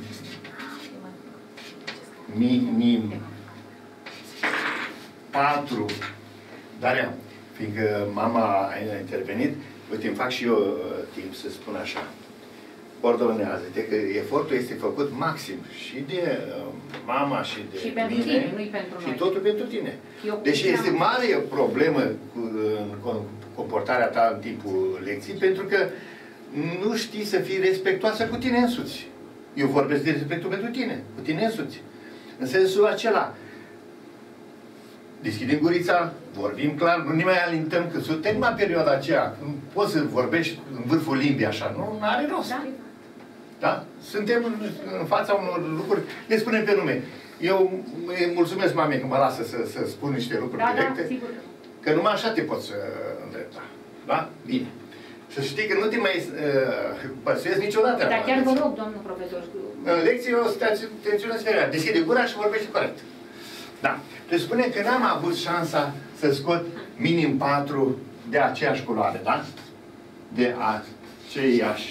4, dar fiindcă mama a intervenit, uite, îmi fac și eu timp să spun așa. Ordonează-te că efortul este făcut maxim și de mama și de și pentru mine, tine, nu-i pentru și noi. totul pentru tine. Eu Deci cum este am- mare problemă în comportarea ta în timpul lecției, pentru că nu știi să fii respectuoasă cu tine însuți. Eu vorbesc de respectul pentru tine, cu tine însuți. În sensul acela, deschidem gurița, vorbim clar, nu ne mai alintăm, că s-o terminat perioada aceea, când poți să vorbești în vârful limbii așa, nu are rost. Da? Da? Suntem în fața unor lucruri, le spunem pe nume. Eu îi mulțumesc mamei că mă lasă să spun niște lucruri Da, directe. da, sigur. Că numai așa te poți îndrepta. Da? Bine. Să știi că nu te mai păsuiesc niciodată. Dar chiar vă rog, domnul profesor. În lecție o să te atenționezi fericit. Deschide gura și vorbește corect. Da. Deci spune că n-am avut șansa să scot minim 4 de aceeași culoare, da? De aceeași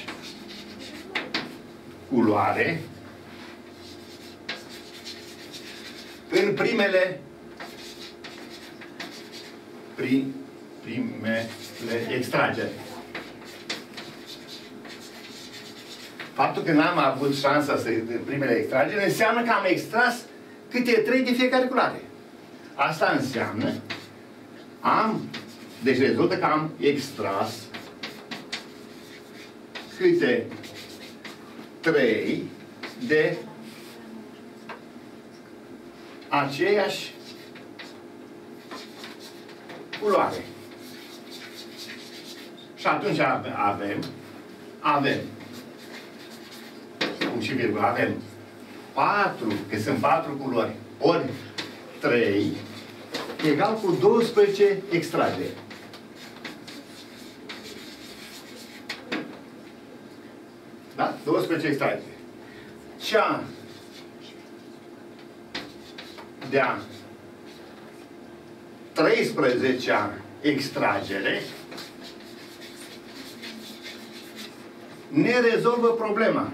culoare în primele extrageri. Faptul că n-am avut șansa să primele extrageri înseamnă că am extras câte 3 de fiecare culoare. Asta înseamnă deci rezultă că am extras câte 3 de aceeași culoare. Și atunci avem cum și virgulă, avem 4, că sunt 4 culori, ori 3, egal cu 12 extrageri. Da? 12 extrageri. Cea de-a 13-a extragere ne rezolvă problema.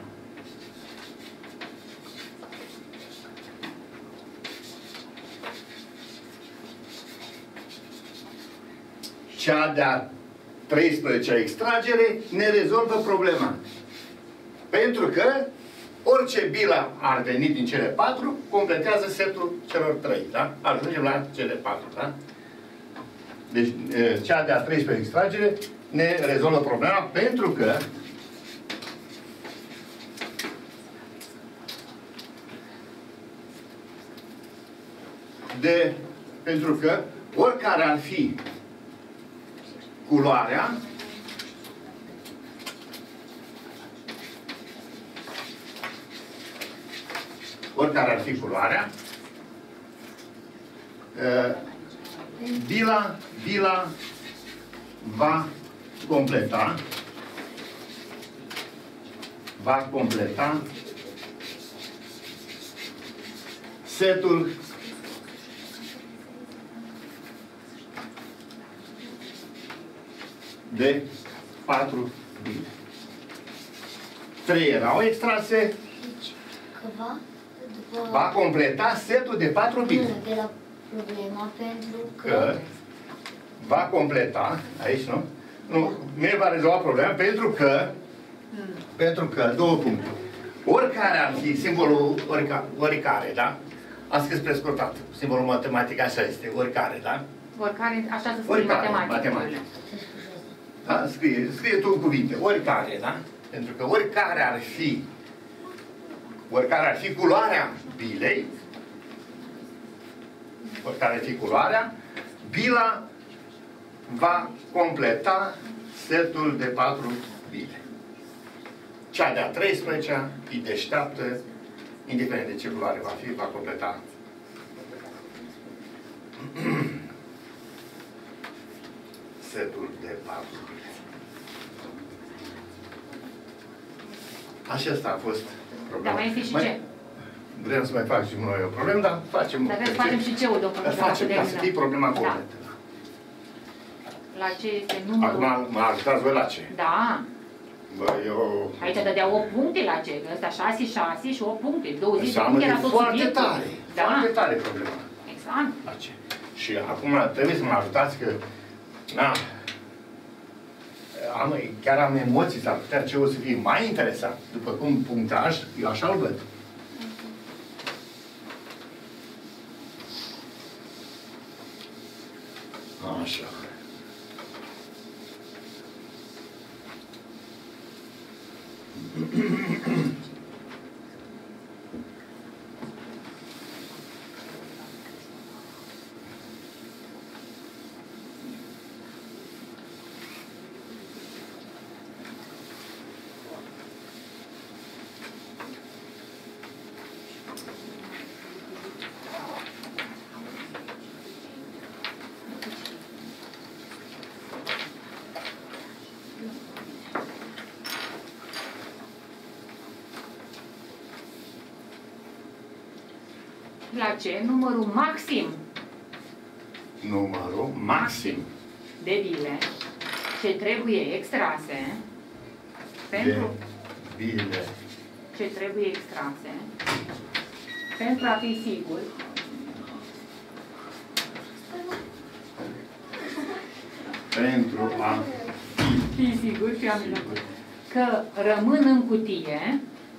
Cea de-a 13-a extragere ne rezolvă problema. Pentru că orice bilă ar veni din cele 4, completează setul celor 3. Da? Ajungem la cele 4. Da? Deci, cea de-a 13-a extragere ne rezolvă problema pentru că oricare ar fi culoarea, bila va completa setul de 4 bile. 3 erau extrase. Va completa setul de 4 bile. Nu, de la problema, pentru că va completa, aici, nu? Nu, ne va rezolva problema pentru că, 2 puncte. Oricare ar fi simbolul oricare, da? Am scris prescurtat. Simbolul matematic așa este, oricare, da? Oricare, așa se spune matematic. Da? Scrie tu în cuvinte, oricare, da? Pentru că oricare ar fi culoarea bilei, bila va completa setul de 4 bile. Cea de-a 13-a e deșteaptă, indiferent de ce culoare va completa setul de 4 bile. Aceasta a fost problema. Dar mai este și ce? Vrem să mai facem noi o problemă, dar facem... Dar trebuie să facem și ce-ul, domnul profesor. Facem, ca să fie problema completă. La ce este numărul? Acum mă ajutați voi la ce? Da. Bă, eu... Aici dădea 8 puncte la ce? Ăsta 6, 6 și 8 puncte. 20 de înseamnă puncte era tot foarte subiectul. tare. Da. Foarte tare problema. Exact. La ce? Și acum trebuie să mă ajutați că... chiar am emoții, s-ar putea ce o să fie mai interesant. După cum punctaj, eu așa-l văd. Așa. La ce? Numărul maxim. Numărul maxim de bile ce trebuie extrase pentru de bile ce trebuie extrase pentru a fi sigur fi sigur și am că rămân în cutie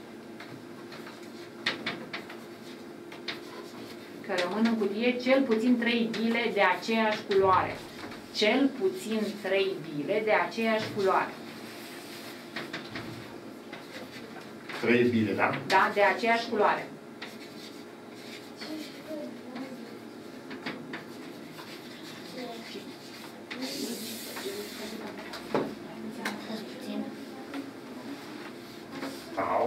cel puțin 3 bile de aceeași culoare. Cel puțin 3 bile de aceeași culoare. 3 bile, da? Da, de aceeași culoare. Sau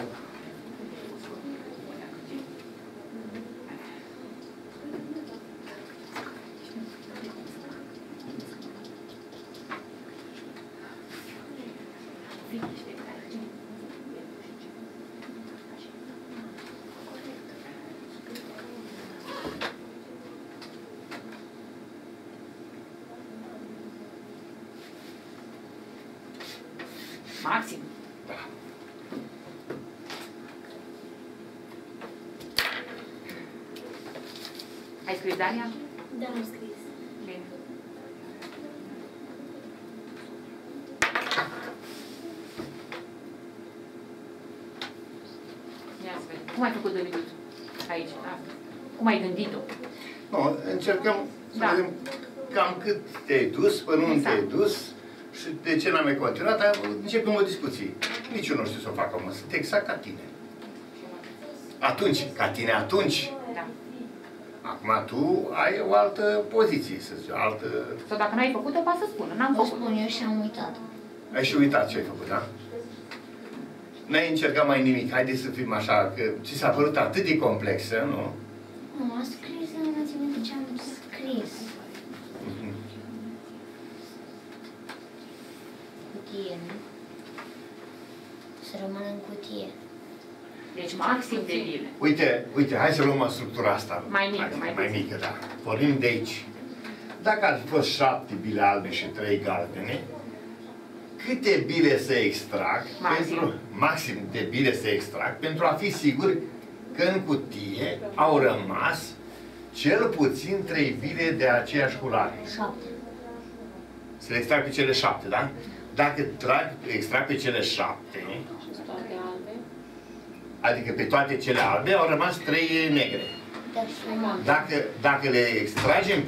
maxim. da. Ai scris, Daria? Da, am scris. Bine. Ia să vedem. Cum ai făcut de minut? Aici, da. Cum ai gândit-o? Nu, încercăm să Da. vedem cam cât te-ai dus, până unde Exact. te-ai dus și de ce n-am mai continuat, dar începem o discuție. Nici eu nu știu să o fac acum, sunt exact ca tine. Atunci, ca tine atunci. Da. Acum tu ai o altă poziție, să zic, o altă... Sau dacă n-ai făcut-o, poți să spună. N-am O făcut. spun eu și am uitat. Ai și uitat ce ai făcut, da? N-ai încercat mai nimic, haideți să fim așa, că ți s-a părut atât de complexă, nu? Nu, am scris, nu mai țin minte ce am scris. Cutie, nu? Să rămână în cutie. Deci maxim de bile. Uite, hai să luăm structura asta. Mai mică, Adică mai mai mică, da. Pornim de aici. Dacă ar fi fost 7 bile albe și 3 galbene, câte bile să extrag, maxim de bile să extrag, pentru a fi sigur că în cutie au rămas cel puțin 3 bile de aceeași culoare. 7. Să le extrag pe cele 7, da? Dacă extrag pe cele 7, adică pe toate cele albe, au rămas 3 negre. Dacă le extragem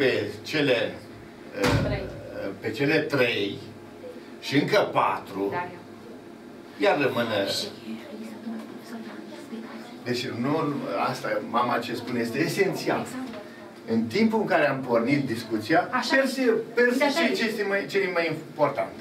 pe cele 3 și încă 4, iar rămână. Deci nu, asta, mama ce spune, este esențial. În timpul în care am pornit discuția, persi ce este cel mai important.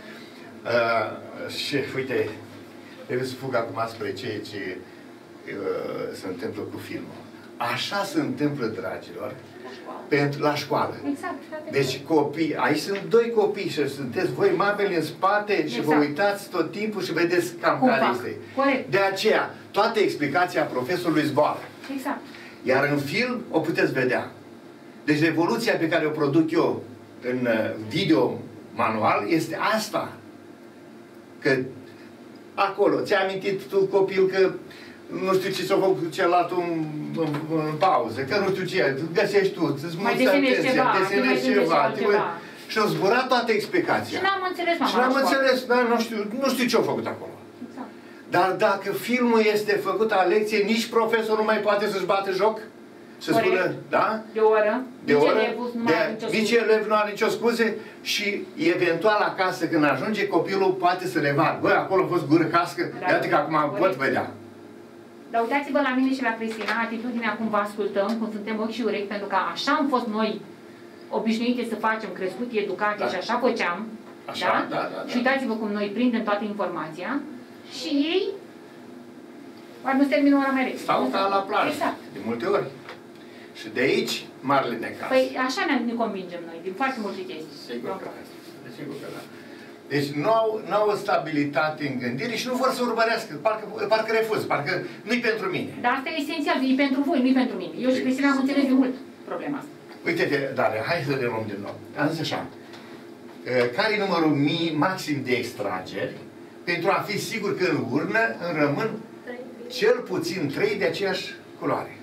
Și uite, trebuie să fug acum spre ceea ce se întâmplă cu filmul. Așa se întâmplă, dragilor, la școală. Exact. Deci copii, aici sunt 2 copii și sunteți voi mamele în spate și vă uitați tot timpul și vedeți cam care este. Corect. De aceea, toată explicația profesorului zboară. Exact. Iar în film o puteți vedea. Deci revoluția pe care o produc eu în video manual este asta. Că acolo, ți-ai amintit tu, copil, că nu știu ce s-a făcut celălalt în pauză, că nu știu ce, găsești tu, îți mulți atenția, desenezi ceva. Și au zburat toată explicația. Și n-am înțeles, mama. Și n-am înțeles, dar nu știu ce au făcut acolo. Exact. Dar dacă filmul este făcut la lecție, nici profesorul nu mai poate să-și bată joc? Să spună, da? De oră. Nici elev nu are nicio scuze și eventual acasă când ajunge copilul poate să revadă. Băi, acolo a fost gură cască, iată că acum pot vedea. Dar uitați-vă la mine și la Cristina, atitudinea cum vă ascultăm, cum suntem ochi și urechi, pentru că așa am fost noi obișnuite să facem, crescut, educație și așa făceam. Așa, da? Și uitați-vă cum noi prindem toată informația și ei nu se termină ora mai repede. Stau ca la plajă, exact. de multe ori. Și de aici, marele necaz. Păi așa ne convingem noi, din foarte multe chestii. Sigur că da. Deci nu au o stabilitate în gândire și nu vor să urmărească, parcă refuz, parcă nu-i pentru mine. Dar asta e esențial, e pentru voi, nu-i pentru mine. Eu și Cristina am înțeles de mult problema asta. Uite-te, Daria, hai să le luăm din nou. Am zis așa. Care e numărul maxim de extrageri pentru a fi sigur că în urnă îmi rămân cel puțin 3 de aceeași culoare?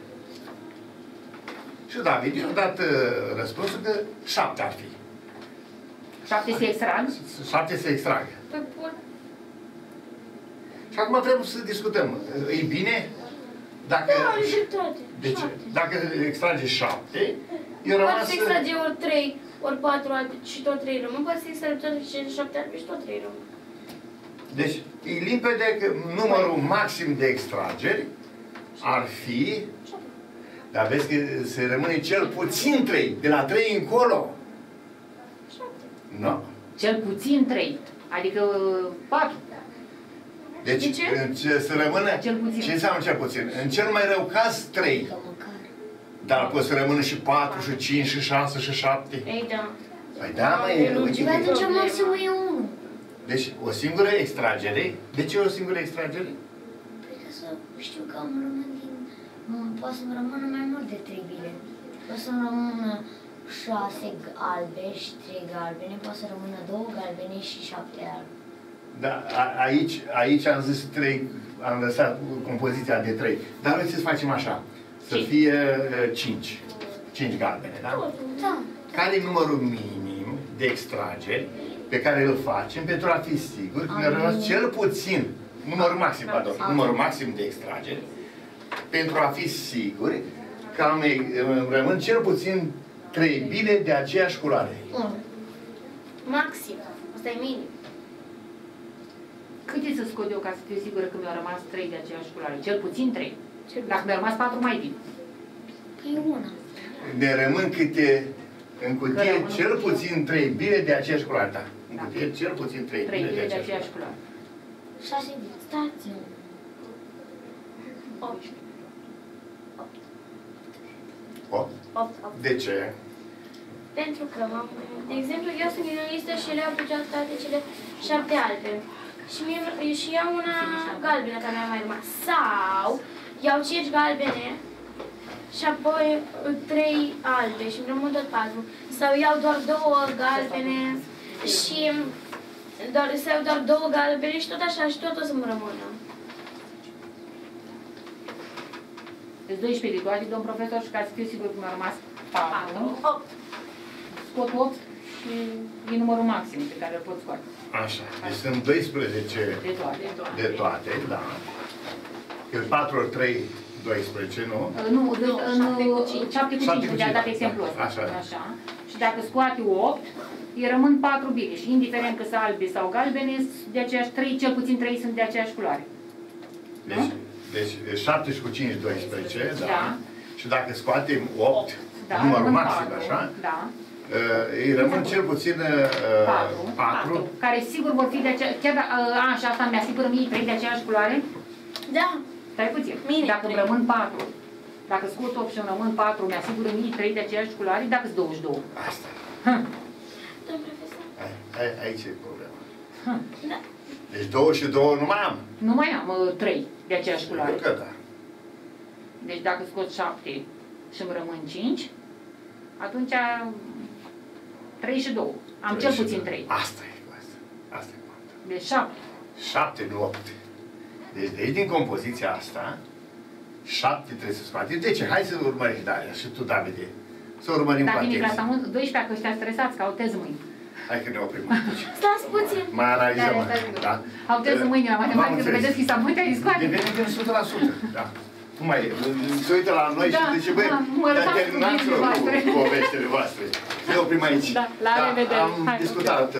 Și David i-a dat răspunsul că 7 ar fi. 7 se extrag? 7 se extragă. Păi bun. Și acum trebuie să discutăm. E bine? Dacă... Da, are dreptate. Deci, 7. dacă extrage 7, eu rămas... Poate să extrage ori 3, ori 4 albe și tot 3 rămân. Poate să extrage toate cele 7 albe și tot 3 rămân. Deci, e limpede că numărul maxim de extrageri ar fi... Dar vezi că se rămâne cel puțin 3, de la 3 încolo. 7. Nu. Cel puțin 3, adică 4. Deci, De ce? să rămână... Cel puțin. Ce înseamnă cel puțin? În cel mai rău caz, 3. Că măcar. Dar poate să rămână și 4, și 5, și 6, și 7. Ei, da. Păi da, măi, uite. Păi atunci maximul e 1. Deci, o singură extragere. De ce o singură extragere? Păi ca să știu că îmi rămân din... Poate să-mi rămână mai mult de 3 bile. Poate să-mi rămână 6 albe și 3 galbene. Poate să rămână 2 galbene și 7 albe. Da, aici am zis 3, am lăsat compoziția de 3. Dar noi să facem așa. Să fie 5. 5 galbene, da? Da. Care e numărul minim de extrageri pe care îl facem pentru a fi sigur că ne rămas cel puțin, numărul maxim, pardon, numărul maxim de extrageri, pentru a fi siguri că îmi rămân cel puțin 3 bile de aceeași culoare. 1. Maxim. Asta e minim. Cât e să scot eu ca să fiu sigură că mi-au rămas 3 de aceeași culoare? Cel puțin 3. Cel Dacă mi-au rămas 4, mai bine. Păi una. Ne rămân câte în cutie rămân cel în cutie. puțin 3 bile de aceeași culoare. Da. În Da. cutie cel puțin 3 3 bile bile de aceeași aceeași culoare. culoare. 6 bile. Stați. 8. 8. 8. De ce? Pentru că, de exemplu, eu sunt din listă și le-au pe toate cele 7 albe. Și iau una galbenă care mi-a mai rămas. Sau iau 5 galbene și apoi 3 albe și îmi rămân tot 4. Sau iau doar 2 galbene și sau iau doar 2 galbene și tot așa și tot o să-mi rămână. Deci 12 de toate, domn profesor, și ca să fiu sigur că mi-au rămas 4. 8. Scot 8 și e numărul maxim pe care îl pot scoate. Așa. Deci sunt 12 De toate. de toate, da. Că 4 ori 3, 12, nu? Nu, 7 cu 5, 7 cu de-a 5, dat exemplul ăsta. așa. Așa. Și dacă scoate 8, îi rămân 4 bile. Și indiferent că sunt albe sau galbene, de aceeași 3, cel puțin 3 sunt de aceeași culoare. Deci 7 și cu 5, 12, da. Da. Și dacă scoatem 8, Da, numărul rămân maxim, 4, așa, Da. îi rămân cel puțin 4. Care sigur vor fi de aceeași... Chiar și asta mi-asigură mie 3 de aceeași culoare? Da. Stai puțin. Mine Dacă îmi 3. rămân 4, dacă scot 8 și îmi rămân 4, mi-asigură mie 3 de aceeași culoare, dacă sunt 22. Asta. Domn profesor. Aici e problema. Da. Deci 2 și 2 nu mai am. Nu mai am 3 de aceeași culoare. Eu că da. Deci dacă scot 7 și îmi rămân 5, atunci 3 și 2. Am cel puțin 3. Asta e. Asta e. Deci 7. 7, nu 8. Deci de aici, din compoziția asta, 7 trebuie să scoate. De ce? Hai să urmărim, Daria, și tu, Davide. Să urmărim cu Dar vine atenție. clasa 12, că ăștia stresați, că au tez mâini. Hai că ne oprim atunci. Stați puțin. Mai analizăm. Da? Au tez mâini la matematică, să vedeți că s-a multe, îi scoate. Devenim 100%. Da. Cum mai e? Se uită la noi și zice, băi, mă dar lăsați cu terminați ghimbile voastre. cu poveștile voastre. Ne oprim aici. Da, la revedere. Am Hai. discutat